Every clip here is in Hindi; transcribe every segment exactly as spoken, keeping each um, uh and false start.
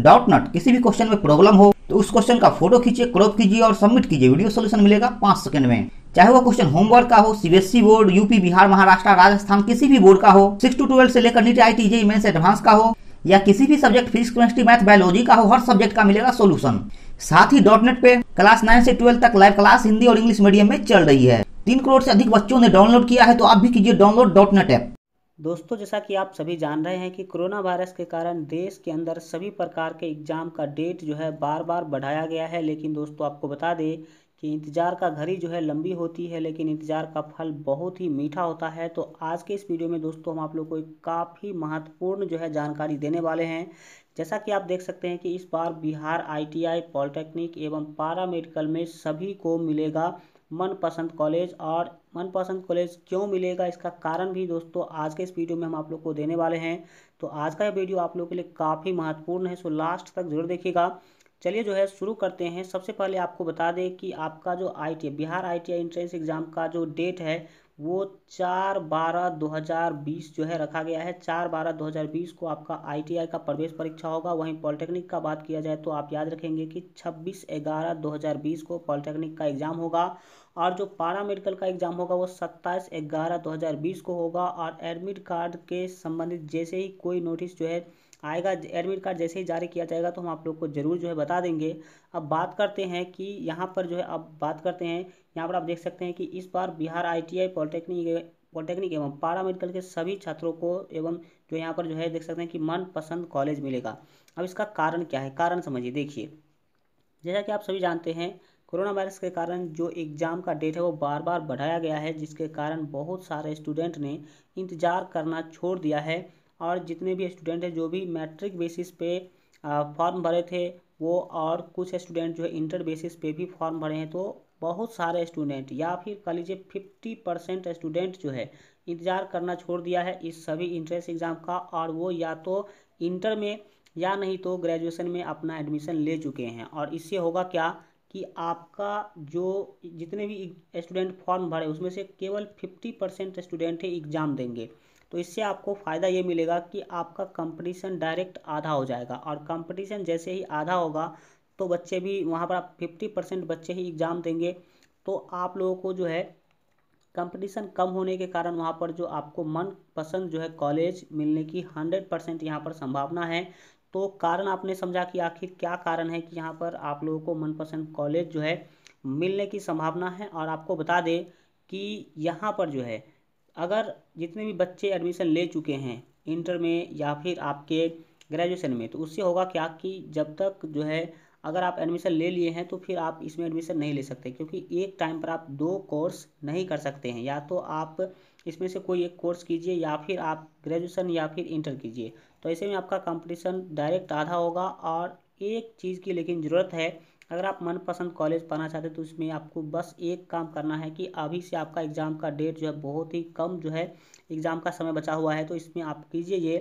डॉट नट किसी भी क्वेश्चन में प्रॉब्लम हो तो उस क्वेश्चन का फोटो खींचिए, क्रॉप कीजिए और सबमिट कीजिए। वीडियो सोल्यूशन मिलेगा पांच सेकंड में। चाहे वो क्वेश्चन होमवर्क का हो, सीबीएसई बोर्ड, यूपी, बिहार, महाराष्ट्र, राजस्थान, किसी भी बोर्ड का हो, सिक्स टू ट्वेल्व से लेकर NEET, IT, JEE mains advance का हो, या किसी भी subject physics, chemistry, math, biology का हो, हर सब्जेक्ट का मिलेगा सोल्यूशन। साथ ही डॉट नेट पे क्लास नाइन से ट्वेल्व तक लाइव क्लास हिंदी और इंग्लिश मीडियम में चल रही है। तीन करोड़ से अधिक बच्चों ने डाउनलोड किया है, तो आप भी कीजिए डाउनलोड डॉट नेट ऐप। दोस्तों, जैसा कि आप सभी जान रहे हैं कि कोरोना वायरस के कारण देश के अंदर सभी प्रकार के एग्ज़ाम का डेट जो है बार बार बढ़ाया गया है। लेकिन दोस्तों, आपको बता दें कि इंतज़ार का घड़ी जो है लंबी होती है, लेकिन इंतज़ार का फल बहुत ही मीठा होता है। तो आज के इस वीडियो में दोस्तों हम आप लोग को एक काफ़ी महत्वपूर्ण जो है जानकारी देने वाले हैं। जैसा कि आप देख सकते हैं कि इस बार बिहार आईटीआई, पॉलिटेक्निक एवं पारा मेडिकल में सभी को मिलेगा मनपसंद कॉलेज। और मनपसंद कॉलेज क्यों मिलेगा, इसका कारण भी दोस्तों आज के इस वीडियो में हम आप लोग को देने वाले हैं। तो आज का यह वीडियो आप लोग के लिए काफ़ी महत्वपूर्ण है, सो लास्ट तक जरूर देखिएगा। चलिए जो है शुरू करते हैं। सबसे पहले आपको बता दें कि आपका जो आई बिहार आईटीआई एंट्रेंस एग्ज़ाम का जो डेट है वो चार बारह दो हज़ार बीस जो है रखा गया है। चार बारह दो हज़ार बीस को आपका आईटीआई का प्रवेश परीक्षा होगा। वहीं पॉलिटेक्निक का बात किया जाए तो आप याद रखेंगे कि छब्बीस ग्यारह दो हज़ार बीस को पॉलिटेक्निक का एग्ज़ाम होगा। और जो पारा मेडिकल का एग्ज़ाम होगा वो सत्ताईस ग्यारह दो हज़ार बीस को होगा। और एडमिट कार्ड के संबंधित जैसे ही कोई नोटिस जो है आएगा, एडमिट कार्ड जैसे ही जारी किया जाएगा तो हम आप लोग को जरूर जो है बता देंगे। अब बात करते हैं कि यहाँ पर जो है अब बात करते हैं यहाँ पर आप देख सकते हैं कि इस बार बिहार आईटीआई, पॉलिटेक्निक पॉलिटेक्निक एवं पारा मेडिकल के सभी छात्रों को एवं जो यहाँ पर जो है देख सकते हैं कि मनपसंद कॉलेज मिलेगा। अब इसका कारण क्या है, कारण समझिए। देखिए, जैसा कि आप सभी जानते हैं कोरोना वायरस के कारण जो एग्ज़ाम का डेट है वो बार बार बढ़ाया गया है, जिसके कारण बहुत सारे स्टूडेंट ने इंतज़ार करना छोड़ दिया है। और जितने भी स्टूडेंट हैं जो भी मैट्रिक बेसिस पे फॉर्म भरे थे वो, और कुछ स्टूडेंट जो है इंटर बेसिस पे भी फॉर्म भरे हैं, तो बहुत सारे स्टूडेंट या फिर कह लीजिए फिफ्टी परसेंट स्टूडेंट जो है इंतज़ार करना छोड़ दिया है इस सभी इंट्रेंस एग्ज़ाम का। और वो या तो इंटर में या नहीं तो ग्रेजुएशन में अपना एडमिशन ले चुके हैं। और इससे होगा क्या कि आपका जो जितने भी स्टूडेंट फॉर्म भरे उसमें से केवल फिफ्टी परसेंट स्टूडेंट ही एग्ज़ाम देंगे। तो इससे आपको फ़ायदा ये मिलेगा कि आपका कंपटीशन डायरेक्ट आधा हो जाएगा। और कंपटीशन जैसे ही आधा होगा तो बच्चे भी वहाँ पर आप फिफ्टी परसेंट बच्चे ही एग्ज़ाम देंगे, तो आप लोगों को जो है कंपटीशन कम होने के कारण वहाँ पर जो आपको मनपसंद जो है कॉलेज मिलने की हंड्रेड परसेंट यहाँ पर संभावना है। तो कारण आपने समझा कि आखिर क्या कारण है कि यहाँ पर आप लोगों को मनपसंद कॉलेज जो है मिलने की संभावना है। और आपको बता दें कि यहाँ पर जो है अगर जितने भी बच्चे एडमिशन ले चुके हैं इंटर में या फिर आपके ग्रेजुएशन में, तो उससे होगा क्या कि जब तक जो है अगर आप एडमिशन ले लिए हैं तो फिर आप इसमें एडमिशन नहीं ले सकते, क्योंकि एक टाइम पर आप दो कोर्स नहीं कर सकते हैं। या तो आप इसमें से कोई एक कोर्स कीजिए या फिर आप ग्रेजुएशन या फिर इंटर कीजिए। तो ऐसे में आपका कंपटीशन डायरेक्ट आधा होगा। और एक चीज़ की लेकिन ज़रूरत है, अगर आप मनपसंद कॉलेज पाना चाहते हैं तो इसमें आपको बस एक काम करना है कि अभी से आपका एग्ज़ाम का डेट जो है बहुत ही कम जो है एग्ज़ाम का समय बचा हुआ है। तो इसमें आप कीजिए ये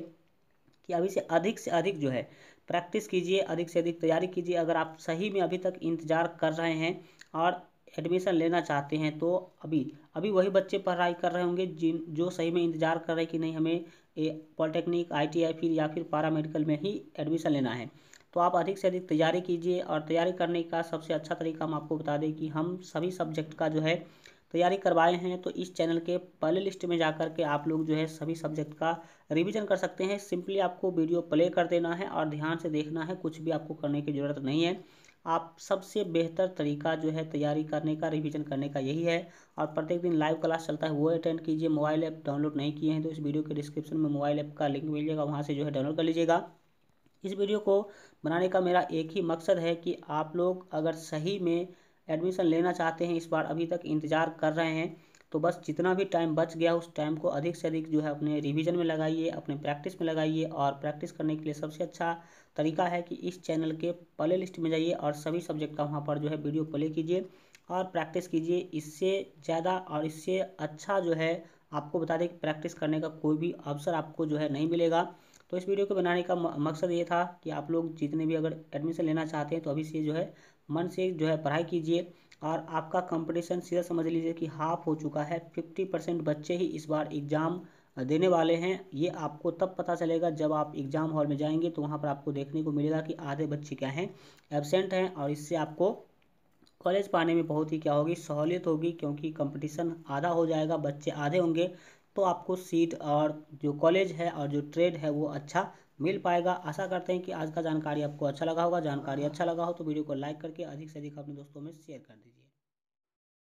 कि अभी से अधिक से अधिक जो है प्रैक्टिस कीजिए, अधिक से अधिक तैयारी कीजिए। अगर आप सही में अभी तक इंतज़ार कर रहे हैं और एडमिशन लेना चाहते हैं तो अभी अभी वही बच्चे पढ़ाई कर रहे होंगे जिन जो सही में इंतज़ार कर रहे हैं कि नहीं हमें पॉलिटेक्निक, आईटीआई फिर या फिर पारा मेडिकल में ही एडमिशन लेना है। तो आप अधिक से अधिक तैयारी कीजिए। और तैयारी करने का सबसे अच्छा तरीका हम आपको बता दें कि हम सभी सब्जेक्ट का जो है तैयारी करवाए हैं। तो इस चैनल के पहले लिस्ट में जाकर के आप लोग जो है सभी सब्जेक्ट का रिवीजन कर सकते हैं। सिंपली आपको वीडियो प्ले कर देना है और ध्यान से देखना है, कुछ भी आपको करने की ज़रूरत नहीं है। आप सबसे बेहतर तरीका जो है तैयारी करने का, रिवीजन करने का यही है। और प्रत्येक दिन लाइव क्लास चलता है वो अटेंड कीजिए। मोबाइल ऐप डाउनलोड नहीं किए हैं तो इस वीडियो के डिस्क्रिप्शन में मोबाइल ऐप का लिंक मिलेगा, वहाँ से जो है डाउनलोड कर लीजिएगा। इस वीडियो को बनाने का मेरा एक ही मकसद है कि आप लोग अगर सही में एडमिशन लेना चाहते हैं, इस बार अभी तक इंतज़ार कर रहे हैं, तो बस जितना भी टाइम बच गया उस टाइम को अधिक से अधिक जो है अपने रिवीजन में लगाइए, अपने प्रैक्टिस में लगाइए। और प्रैक्टिस करने के लिए सबसे अच्छा तरीका है कि इस चैनल के प्ले लिस्ट में जाइए और सभी सब्जेक्ट का वहाँ पर जो है वीडियो प्ले कीजिए और प्रैक्टिस कीजिए। इससे ज़्यादा और इससे अच्छा जो है आपको बता दें कि प्रैक्टिस करने का कोई भी अवसर आपको जो है नहीं मिलेगा। तो इस वीडियो को बनाने का मकसद ये था कि आप लोग जितने भी अगर एडमिशन लेना चाहते हैं तो अभी से जो है मन से जो है पढ़ाई कीजिए। और आपका कंपटीशन सीधा समझ लीजिए कि हाफ हो चुका है। फिफ्टी परसेंट बच्चे ही इस बार एग्ज़ाम देने वाले हैं, ये आपको तब पता चलेगा जब आप एग्ज़ाम हॉल में जाएंगे। तो वहाँ पर आपको देखने को मिलेगा कि आधे बच्चे क्या हैं, एब्सेंट हैं, और इससे आपको कॉलेज पाने में बहुत ही क्या होगी, सहूलियत होगी, क्योंकि कंपटीशन आधा हो जाएगा, बच्चे आधे होंगे, तो आपको सीट और जो कॉलेज है और जो ट्रेड है वो अच्छा मिल पाएगा। आशा करते हैं कि आज का जानकारी आपको अच्छा लगा होगा। जानकारी अच्छा लगा हो तो वीडियो को लाइक करके अधिक से अधिक अपने दोस्तों में शेयर कर दीजिए।